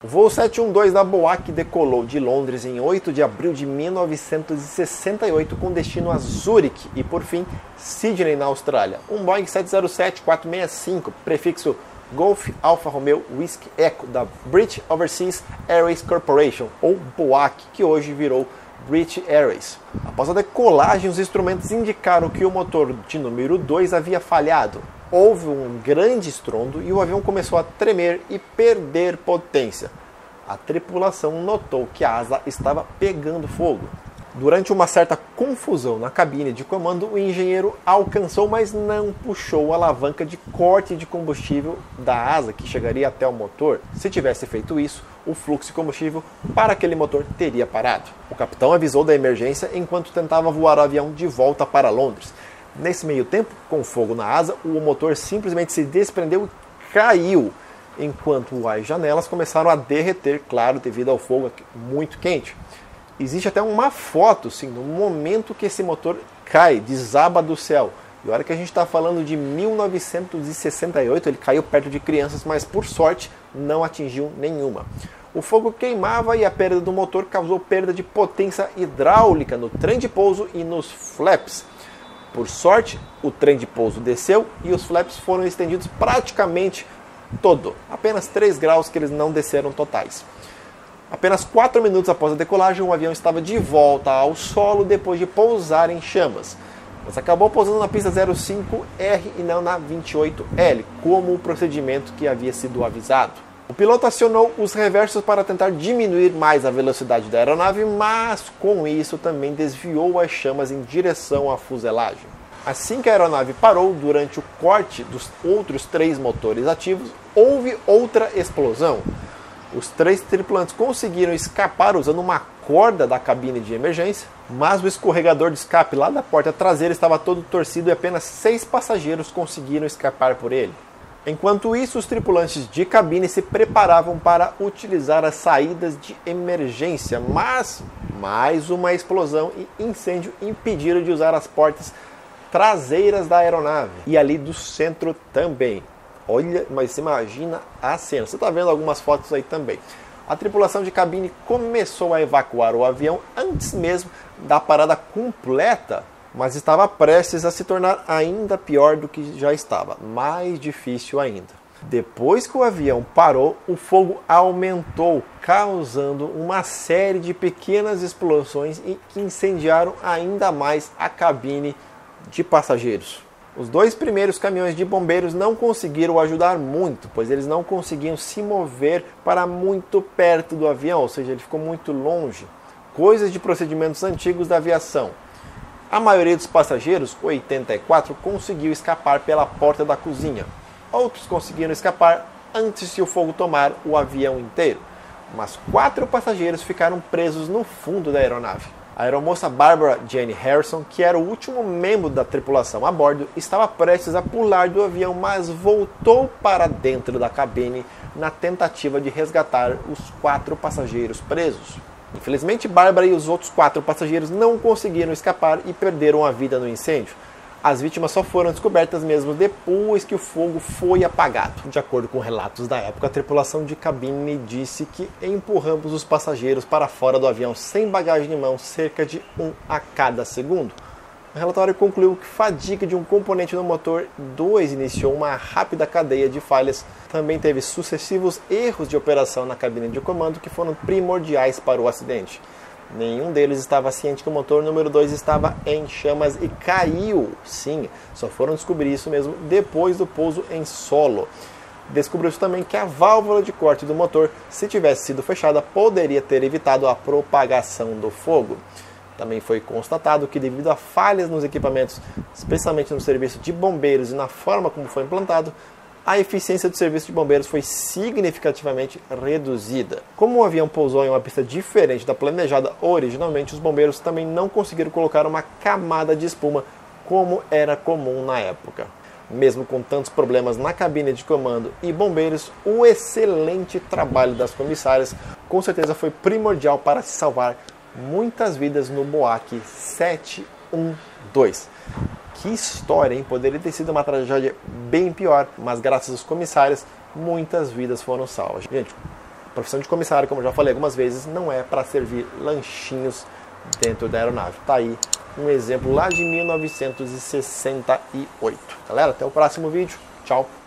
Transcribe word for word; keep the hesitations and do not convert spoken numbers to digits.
O voo sete um dois da BOAC decolou de Londres em oito de abril de mil novecentos e sessenta e oito com destino a Zurique e, por fim, Sydney, na Austrália. Um Boeing sete zero sete quatro seis cinco, prefixo Golf Alfa Romeo Whiskey Echo, da British Overseas Airways Corporation, ou BOAC, que hoje virou British Airways. Após a decolagem, os instrumentos indicaram que o motor de número dois havia falhado. Houve um grande estrondo e o avião começou a tremer e perder potência. A tripulação notou que a asa estava pegando fogo. Durante uma certa confusão na cabine de comando, o engenheiro alcançou, mas não puxou a alavanca de corte de combustível da asa que chegaria até o motor. Se tivesse feito isso, o fluxo de combustível para aquele motor teria parado. O capitão avisou da emergência enquanto tentava voar o avião de volta para Londres. Nesse meio tempo, com fogo na asa, o motor simplesmente se desprendeu e caiu, enquanto as janelas começaram a derreter, claro, devido ao fogo muito quente. Existe até uma foto, sim, no momento que esse motor cai, desaba do céu. E olha que a gente está falando de mil novecentos e sessenta e oito, ele caiu perto de crianças, mas por sorte não atingiu nenhuma. O fogo queimava e a perda do motor causou perda de potência hidráulica no trem de pouso e nos flaps. Por sorte, o trem de pouso desceu e os flaps foram estendidos praticamente todo. Apenas três graus que eles não desceram totais. Apenas quatro minutos após a decolagem, o avião estava de volta ao solo depois de pousar em chamas. Mas acabou pousando na pista zero cinco R e não na vinte e oito L, como o procedimento que havia sido avisado. O piloto acionou os reversos para tentar diminuir mais a velocidade da aeronave, mas com isso também desviou as chamas em direção à fuselagem. Assim que a aeronave parou durante o corte dos outros três motores ativos, houve outra explosão. Os três tripulantes conseguiram escapar usando uma corda da cabine de emergência, mas o escorregador de escape lá da porta traseira estava todo torcido e apenas seis passageiros conseguiram escapar por ele. Enquanto isso, os tripulantes de cabine se preparavam para utilizar as saídas de emergência, mas mais uma explosão e incêndio impediram de usar as portas traseiras da aeronave e ali do centro também. Olha, mas imagina a cena. Você está vendo algumas fotos aí também. A tripulação de cabine começou a evacuar o avião antes mesmo da parada completa, mas estava prestes a se tornar ainda pior do que já estava, mais difícil ainda. Depois que o avião parou, o fogo aumentou, causando uma série de pequenas explosões que incendiaram ainda mais a cabine de passageiros. Os dois primeiros caminhões de bombeiros não conseguiram ajudar muito, pois eles não conseguiam se mover para muito perto do avião, ou seja, ele ficou muito longe. Coisas de procedimentos antigos da aviação. A maioria dos passageiros, oitenta e quatro, conseguiu escapar pela porta da cozinha. Outros conseguiram escapar antes de o fogo tomar o avião inteiro. Mas quatro passageiros ficaram presos no fundo da aeronave. A aeromoça Barbara Jane Harrison, que era o último membro da tripulação a bordo, estava prestes a pular do avião, mas voltou para dentro da cabine na tentativa de resgatar os quatro passageiros presos. Infelizmente, Barbara e os outros quatro passageiros não conseguiram escapar e perderam a vida no incêndio. As vítimas só foram descobertas mesmo depois que o fogo foi apagado. De acordo com relatos da época, a tripulação de cabine disse que empurramos os passageiros para fora do avião sem bagagem em mão cerca de um a cada segundo. O relatório concluiu que fadiga de um componente no motor dois iniciou uma rápida cadeia de falhas. Também teve sucessivos erros de operação na cabine de comando que foram primordiais para o acidente. Nenhum deles estava ciente que o motor número dois estava em chamas e caiu. Sim, só foram descobrir isso mesmo depois do pouso em solo. Descobriu-se também que a válvula de corte do motor, se tivesse sido fechada, poderia ter evitado a propagação do fogo. Também foi constatado que, devido a falhas nos equipamentos, especialmente no serviço de bombeiros e na forma como foi implantado, a eficiência do serviço de bombeiros foi significativamente reduzida. Como o avião pousou em uma pista diferente da planejada originalmente, os bombeiros também não conseguiram colocar uma camada de espuma como era comum na época. Mesmo com tantos problemas na cabine de comando e bombeiros, o excelente trabalho das comissárias com certeza foi primordial para se salvar muitas vidas no BOAC sete um dois. Que história, hein? Poderia ter sido uma tragédia bem pior, mas graças aos comissários, muitas vidas foram salvas. Gente, profissão de comissário, como eu já falei algumas vezes, não é para servir lanchinhos dentro da aeronave. Tá aí um exemplo lá de mil novecentos e sessenta e oito. Galera, até o próximo vídeo. Tchau!